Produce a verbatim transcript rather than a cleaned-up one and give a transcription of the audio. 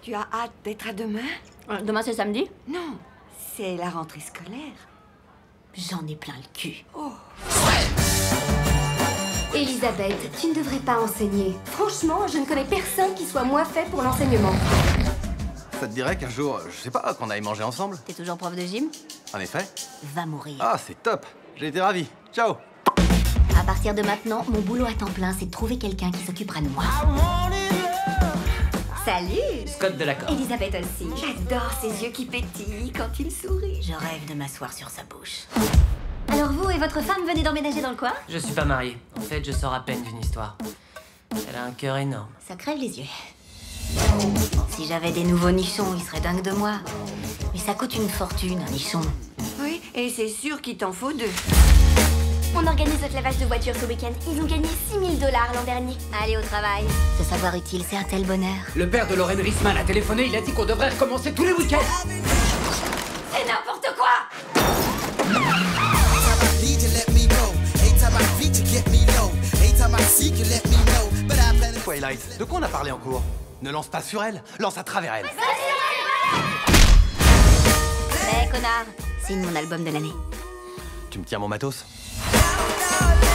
Tu as hâte d'être à demain? Euh, demain c'est samedi? Non, c'est la rentrée scolaire. J'en ai plein le cul. Oh. Elisabeth, tu ne devrais pas enseigner. Franchement, je ne connais personne qui soit moins fait pour l'enseignement. Ça te dirait qu'un jour, je sais pas, qu'on aille manger ensemble? T'es toujours prof de gym? En effet. Va mourir. Ah, c'est top. J'ai été ravi. Ciao. À partir de maintenant, mon boulot à temps plein, c'est de trouver quelqu'un qui s'occupera de moi. Salut! Scott Delacroix. Elisabeth aussi. J'adore ses yeux qui pétillent quand il sourit. Je rêve de m'asseoir sur sa bouche. Alors vous et votre femme venez d'emménager dans le coin? Je suis pas marié. En fait, je sors à peine d'une histoire. Elle a un cœur énorme. Ça crève les yeux. Si j'avais des nouveaux nichons, ils seraient dingues de moi. Mais ça coûte une fortune, un nichon. Oui, et c'est sûr qu'il t'en faut deux. On organise notre lavage de voiture ce week-end. Ils ont gagné six mille dollars l'an dernier. Allez au travail. Ce savoir utile, c'est un tel bonheur. Le père de Lorraine Rissman a téléphoné, il a dit qu'on devrait recommencer tous les week-ends. C'est n'importe quoi! Twilight, de quoi on a parlé en cours? Ne lance pas sur elle, lance à travers elle. Eh, connard! Signe mon album de l'année. Tu me tiens mon matos? No, no, no.